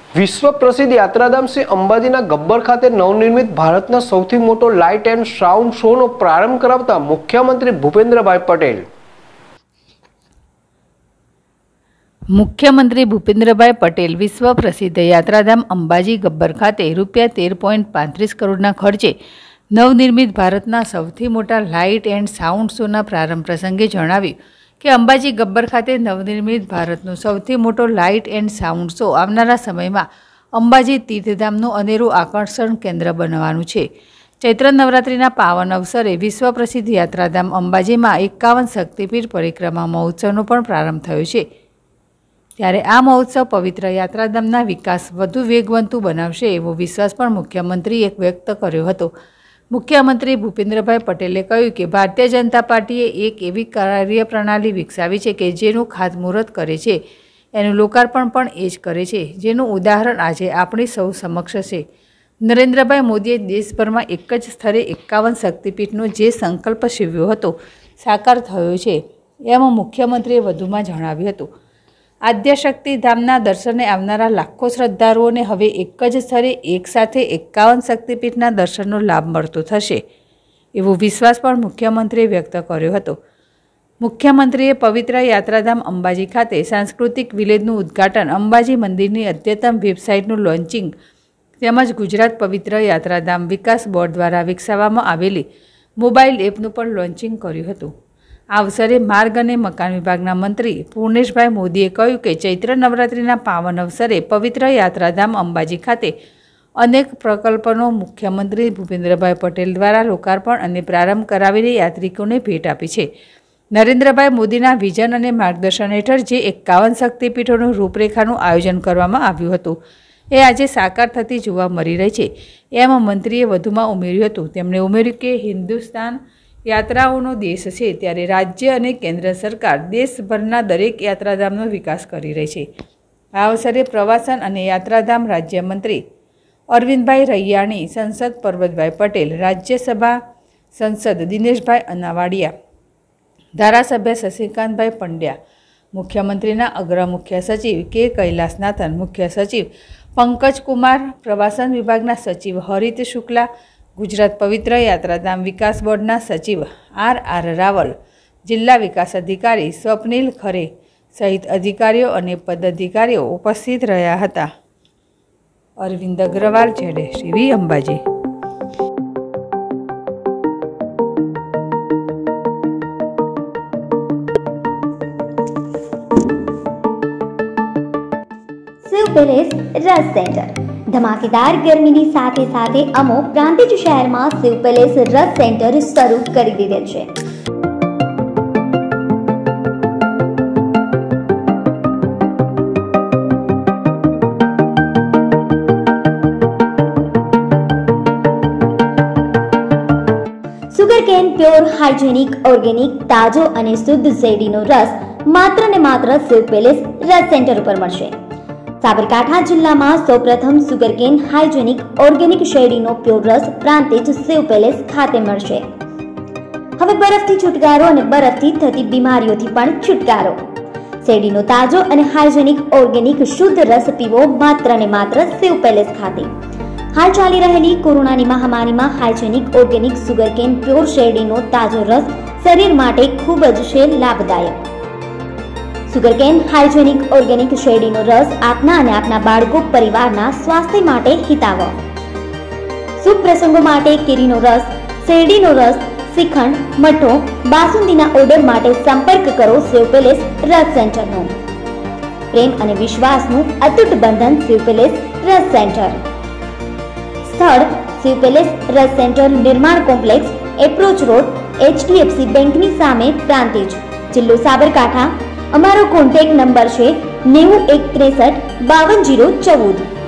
વિશ્વ પ્રસિદ્ધ યાત્રાધામ શ્રી અંબાજીના ગબ્બર ખાતે નવનિર્મિત ભારતના સૌથી મોટો લાઇટ એન્ડ સાઉન્ડ શોનો પ્રારંભ કરાવતા મુખ્યમંત્રી ભૂપેન્દ્રભાઈ પટેલ. મુખ્યમંત્રી ભૂપેન્દ્રભાઈ પટેલ વિશ્વ પ્રસિદ્ધ યાત્રાધામ અંબાજી ગબ્બર ખાતે ₹13.35 કરોડના ખર્ચે નવનિર્મિત ભારતના સૌથી મોટા લાઇટ એન્ડ સાઉન્ડ શોના પ્રારંભ પ્રસંગે જણાવ્યું કે અંબાજી ગબ્બર ખાતે નવનિર્મિત ભારતનો સૌથી મોટો લાઇટ એન્ડ સાઉન્ડ શો આવનારા સમયમાં અંબાજી તીર્થધામનું અનેરું આકર્ષણ કેન્દ્ર બનવાનું છે. ચૈત્ર નવરાત્રિના પાવન અવસરે વિશ્વ પ્રસિદ્ધ યાત્રાધામ અંબાજીમાં 51 શક્તિપીઠ પરિક્રમા મહોત્સવનો પણ પ્રારંભ થયો છે. ત્યારે આ મહોત્સવ પવિત્ર યાત્રાધામના વિકાસ વધુ વેગવંતુ બનાવશે એવો વિશ્વાસ પણ મુખ્યમંત્રીએ વ્યક્ત કર્યો હતો. મુખ્યમંત્રી ભૂપેન્દ્રભાઈ પટેલે કહ્યું કે ભારતીય જનતા પાર્ટીએ એક એવી કાર્યપ્રણાલી વિકસાવી છે કે જેનું ખાતમુહૂર્ત કરે છે, એનું લોકાર્પણ પણ એ જ કરે છે, જેનું ઉદાહરણ આજે આપણી સૌ સમક્ષ છે. નરેન્દ્રભાઈ મોદીએ દેશભરમાં એક જ સ્થળે 51 શક્તિપીઠનો જે સંકલ્પ સેવ્યો હતો સાકાર થયો છે, એમ મુખ્યમંત્રીએ વધુમાં જણાવ્યું હતું. આદ્યશક્તિ ધામના દર્શને આવનારા લાખો શ્રદ્ધાળુઓને હવે એક જ સ્થળે એકસાથે 51 શક્તિપીઠના દર્શનનો લાભ મળતો થશે એવો વિશ્વાસ પણ મુખ્યમંત્રીએ વ્યક્ત કર્યો હતો. મુખ્યમંત્રીએ પવિત્ર યાત્રાધામ અંબાજી ખાતે સાંસ્કૃતિક વિલેજનું ઉદ્ઘાટન, અંબાજી મંદિરની અદ્યતન વેબસાઇટનું લોન્ચિંગ તેમજ ગુજરાત પવિત્ર યાત્રાધામ વિકાસ બોર્ડ દ્વારા વિકસાવવામાં આવેલી મોબાઈલ એપનું પણ લોન્ચિંગ કર્યું હતું. આ અવસરે માર્ગ અને મકાન વિભાગના મંત્રી પૂર્ણેશભાઈ મોદીએ કહ્યું કે ચૈત્ર નવરાત્રિના પાવન અવસરે પવિત્ર યાત્રાધામ અંબાજી ખાતે અનેક પ્રકલ્પોનો મુખ્યમંત્રી ભૂપેન્દ્રભાઈ પટેલ દ્વારા લોકાર્પણ અને પ્રારંભ કરાવીને યાત્રિકોને ભેટ આપી છે. નરેન્દ્રભાઈ મોદીના વિઝન અને માર્ગદર્શન હેઠળ જે 51 શક્તિપીઠોનું રૂપરેખાનું આયોજન કરવામાં આવ્યું હતું એ આજે સાકાર થતી જોવા મળી રહી છે, એમ મંત્રીએ વધુમાં ઉમેર્યું હતું. તેમણે ઉમેર્યું કે હિન્દુસ્તાન યાત્રાઓનો દેશ છે, ત્યારે રાજ્ય અને કેન્દ્ર સરકાર દેશભરના દરેક યાત્રાધામનો વિકાસ કરી રહી છે. આ અવસરે પ્રવાસન અને યાત્રાધામ રાજ્યમંત્રી અરવિંદભાઈ રૈયાણી, સંસદ પરબતભાઈ પટેલ, રાજ્યસભા સંસદ દિનેશભાઈ અનાવાડિયા, ધારાસભ્ય શશિકાંતભાઈ પંડ્યા, મુખ્યમંત્રીના અગ્ર મુખ્ય સચિવ કે કૈલાસનાથન, મુખ્ય સચિવ પંકજકુમાર, પ્રવાસન વિભાગના સચિવ હરિત શુક્લા, ગુજરાત પવિત્ર યાત્રાધામ વિકાસ બોર્ડના સચિવ આર રાવલ, જિલ્લા વિકાસ અધિકારી સ્વપ્નિલ ખરે સહિત અધિકારીઓ અને પદાધિકારીઓ ઉપસ્થિત રહ્યા હતા. Arvind Agrawal, ZSTV, Ambaji. Shiv palace Ras centre ધમાકેદાર ગરમીની સાથે સાથે અમો પ્રાંતિજ શહેરમાં શિવ પેલેસ રસ સેન્ટર શરૂ કરી દીધેલ છે. સુગરકેન પ્યોર હાઇજેનિક ઓર્ગેનિક તાજો અને શુદ્ધ શેરડીનો રસ માત્ર ને માત્ર શિવ પેલેસ રસ સેન્ટર ઉપર મળશે. સાબરકાંઠા જિલ્લામાં સૌપ્રથમ સુગરકેન હાઇજેનિક ઓર્ગેનિક શેરડીનો પ્યોર રસ પ્રાંતિજ શિવ પેલેસ ખાતે મળશે. હવે બરફથી છુટકારો અને બરફથી થતી બીમારીઓથી પણ છુટકારો. શેરડીનો તાજો અને હાઇજેનિક ઓર્ગેનિક શુદ્ધ રસ પીવો માત્ર ને માત્ર શિવ પેલેસ ખાતે. હાલ ચાલી રહેલી કોરોનાની મહામારીમાં હાઇજેનિક ઓર્ગેનિક સુગરકેન પ્યોર શેરડીનો તાજો રસ શરીર માટે ખૂબ જ છે લાભદાયક. સુગરકેન હાઇજેનિક ઓર્ગેનિક શેરડીનો રસ આપના અને આપના બાળકો પરિવારના સ્વાસ્થ્ય માટે હિતાવહ. શુભ પ્રસંગો માટે કેરીનો રસ, શેરડીનો રસ, શ્રીખંડ, મઠો, બાસુંદીના ઓર્ડર માટે સંપર્ક કરો શિવ પેલેસ રસ સેન્ટરનો. પ્રેમ અને વિશ્વાસનું અતૂટ બંધન શિવ પેલેસ રસ સેન્ટર. સ્થળ Shiv palace Ras centre, Nirman complex, approach road, HDFC બેંકની સામે, પ્રાંતિજ, જિલ્લો સાબરકાંઠા. અમારો કોન્ટેક્ટ નંબર છે 9163 52 014.